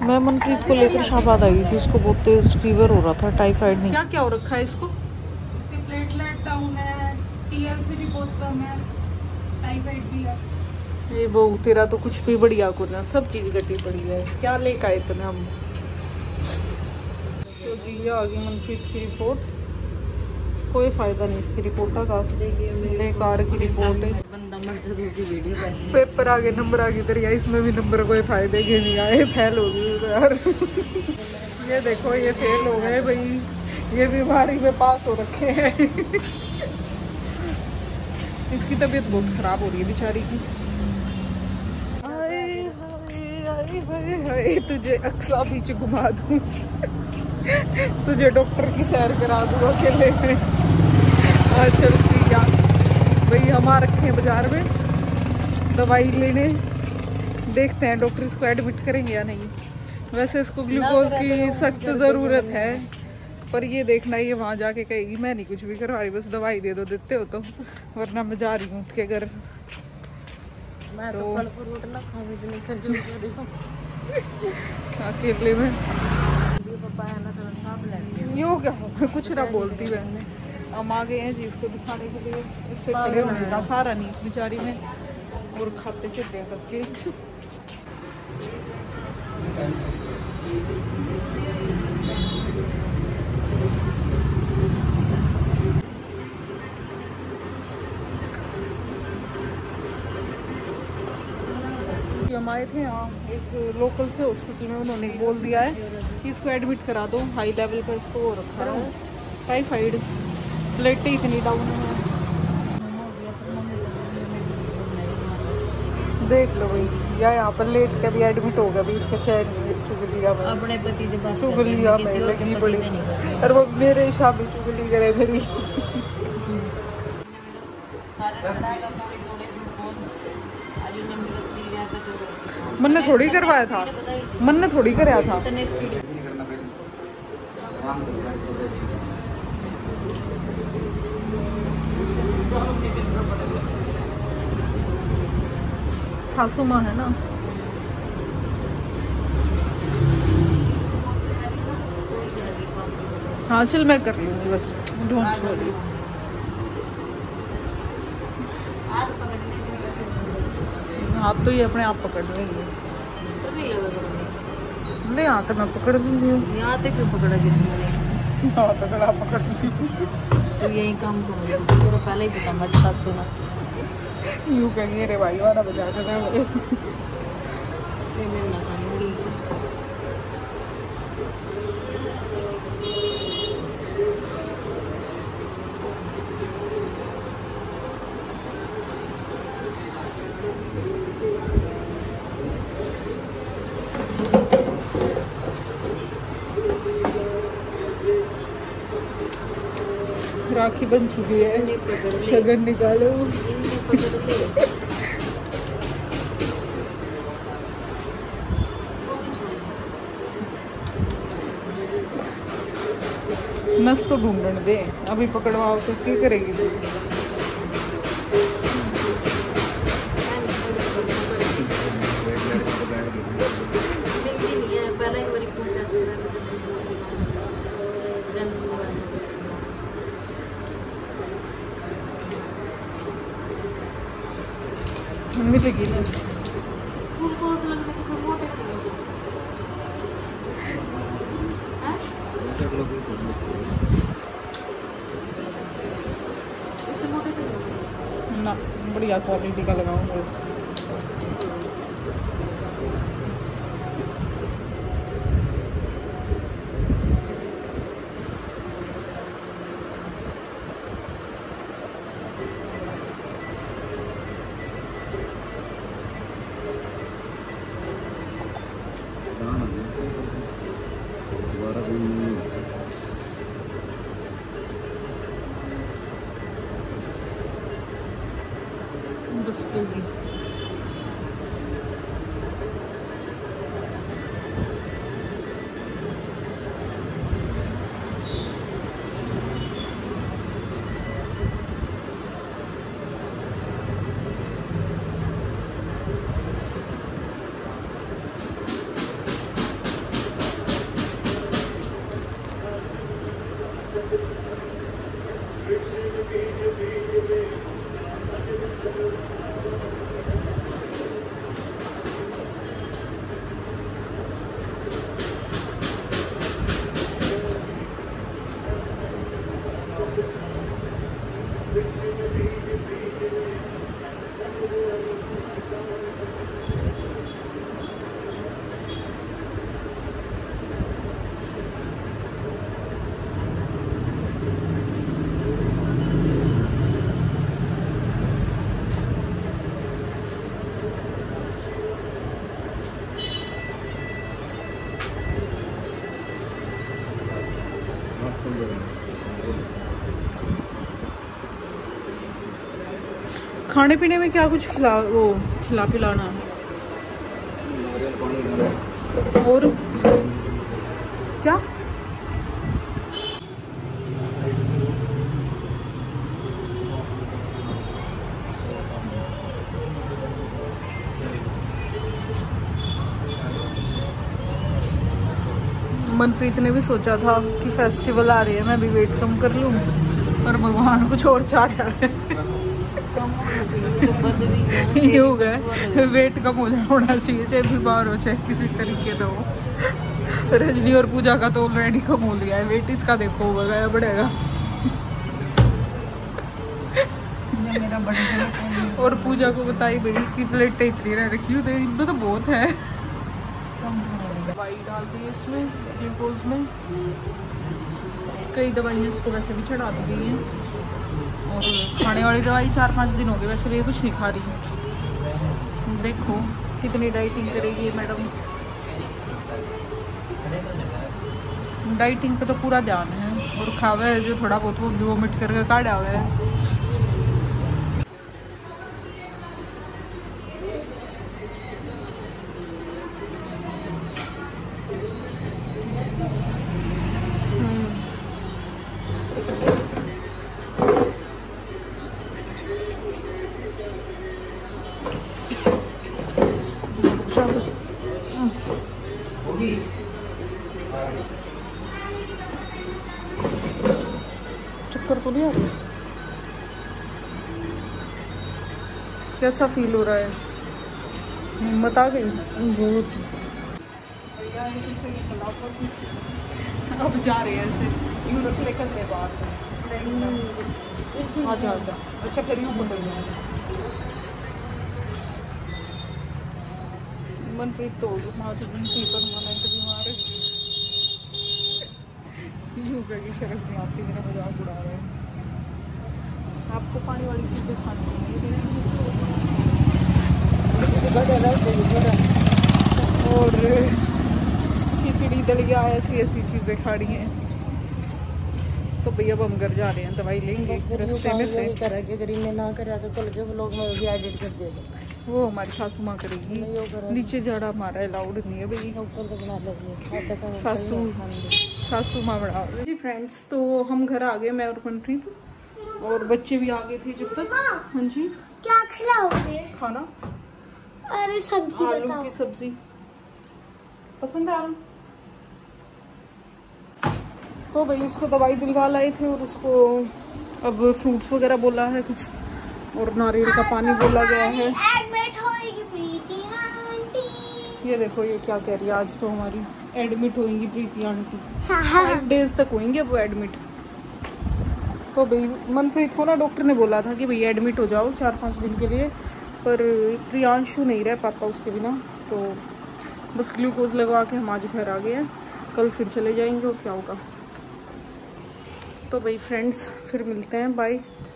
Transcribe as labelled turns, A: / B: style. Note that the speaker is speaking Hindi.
A: मैं मनप्रीत को लेकर शाहबाद आई थी, उसको बहुत तेज फीवर हो रहा था, टाइफाइड नहीं। क्या क्या हो रखा है इसको?
B: इसके प्लेटलेट डाउन है, टीएलसी भी बहुत कम है, टाइफाइड भी है।
A: ये बहू तेरा तो कुछ भी बढ़िया को ना, सब चीज घटी पड़ी है। क्या लेकर आए इतने हम? तो जी ये आ गई मनप्रीत की रिपोर्ट। कोई फायदा नहीं इसकी रिपोर्ट का, बेकार की रिपोर्ट है। पेपर आगे नंबर आगे तेरी, इसमें भी नंबर कोई फायदे के नहीं आए, फेल हो गई यार। ये देखो ये फेल हो गए भाई, ये बीमारी में पास हो रखे हैं। इसकी तबीयत बहुत खराब हो रही है बेचारी की। हाय हाय हाय हाय, तुझे अक्सा बीच घुमा दूं, तुझे डॉक्टर की सैर करा दूं अकेले में। चल ठीक है भाई, हम आ रखे हैं बाजार में दवाई लेने, देखते हैं डॉक्टर इसको एडमिट करेंगे या नहीं। वैसे इसको ग्लूकोज की सख्त ज़रूरत है, पर ये देखना ये वहाँ जाके कहेगी मैं नहीं कुछ भी करवा रही, बस दवाई दे दो, देते हो तो, वरना मैं जा रही हूँ उठ के घर। मैं तो फल फ्रूट ना खाऊं, इतनी कंजूस हो रही हूं अकेले में। यूँ क्या हो, कुछ ना बोलती बहन। हम आ गए हैं जी इसको दिखाने के लिए, इससे खड़े होने का सहारा नहीं इस बेचारी में, और खाते चिट्टे करके। हम आए थे यहाँ एक लोकल से हॉस्पिटल में, उन्होंने बोल दिया है कि इसको एडमिट करा दो, हाई लेवल का इसको हो रखा है टाइफाइड, प्लेटें इतनी डाउन है। देख लो भाई, या यहाँ पर लेट के भी एडमिट हो गया, भी इसका चैन चुगलिया में,
B: अपने पति के पास
A: चुगलिया में लगी बड़ी, और वो मेरे हिसाब में चुगली करे मेरी। मन ने थोड़ी करवाया था, मन ने थोड़ी कराया था। सासू माँ है ना। हाँ चल मैं कर लूँगी बस, डोंट वरी। हाथ तो ये अपने आप पकड़ लेंगे, ले यहाँ तक मैं पकड़ लूँगी।
B: यहाँ तक क्यों पकड़ा किसी
A: यहाँ तक मैं पकड़ लूँगी।
B: तो यही काम करो, पहले ही पता मत साथ सुना।
A: यूँ कहेंगे रे भाई वाला बजा कर मुझे। राखी बन चुकी है, शगन निकालो। नस तो ढूंढने दे, अभी पकड़वाओ तो क्या करेगी तू? मिलेगी ना ना, बढ़िया क्वालिटी का लगाऊंगा। रस्तोगी खाने पीने में क्या कुछ खिला पिलाना और क्या? मनप्रीत ने भी सोचा था कि फेस्टिवल आ रही है, मैं भी वेट कम कर लूं, पर भगवान कुछ और चाह रहा है। ये हो गया, वेट कम होना चाहिए, चाहे बीमार हो चाहे किसी तरीके का हो। रजनी और पूजा का तो ऑलरेडी कम हो गया है, वेट इसका देखो बढ़ेगा बढ़ेगा।
B: मेरा बढ़ेगा।
A: और पूजा को बताई भाई इसकी प्लेटें इतनी रह रखी होती है, इनमें तो बहुत है। दवाई डाल दी इसमें, ग्लूकोज में। कई दवाइयाँ इसको वैसे भी चढ़ा दी गई हैं, और खाने वाली दवाई 4-5 दिन हो गए, वैसे भी ये कुछ नहीं खा रही। देखो कितनी डाइटिंग करेगी ये मैडम। डाइटिंग पे तो पूरा ध्यान है, और खावे है जो थोड़ा बहुत वो वोमिट करके काढ़ा हुआ है। चक्कर तो नहीं आ रही? कैसा फील हो रहा है? हिम्मत आ गई बहुत। अब जा रहे हैं ऐसे यूँ रख ले करते बाहर। अच्छा अच्छा अच्छा फिर यूँ पकड़ गया। मनप्रीत तो आज पर मना तो बीमार है, यूँ करके शर्म नहीं आती, मेरा मजाक उड़ा रहे हैं। आपको पानी वाली चीज़ें खानी है और खिचड़ी दलिया ऐसी चीज़ें खानी हैं। तो भैया अब हम घर जा रहे हैं, दवाई लेंगे रास्ते में से।
B: ना करा तो कल के व्लॉग में भी एडिट कर दे दो।
A: वो हमारी सासू माँ करेगी, नीचे झाड़ा हमारा अलाउड नहीं है भाई, सासू माँ बना रही। जी फ्रेंड्स, तो हम घर आ गए, मैं और मनप्रीत, और बच्चे भी आ गए थे जब तक। हाँ जी,
C: क्या खिलाओगे?
A: खाना?
C: अरे सब्जी
A: आलू
C: बताओ।
A: की सब्जी पसंद है आलू? तो भाई उसको दवाई दिलवा लाए थे, और उसको अब फ्रूट्स वगैरह बोला है कुछ, और नारियल का पानी बोला गया है।
C: एडमिट होएगी प्रीति आंटी।
A: ये देखो ये क्या कह रही है, आज तो हमारी एडमिट होंगी प्रीति आंटी।
C: हाँ हाँ
A: 5 डेज तक होंगे वो एडमिट। तो भाई मनप्रीत को ना डॉक्टर ने बोला था कि भैया एडमिट हो जाओ 4-5 दिन के लिए, पर प्रियांशु नहीं रह पाता उसके बिना, तो बस ग्लूकोज लगवा के हम आज घर आ गए हैं। कल फिर चले जाएंगे और क्या होगा। तो भाई फ्रेंड्स फिर मिलते हैं, बाय।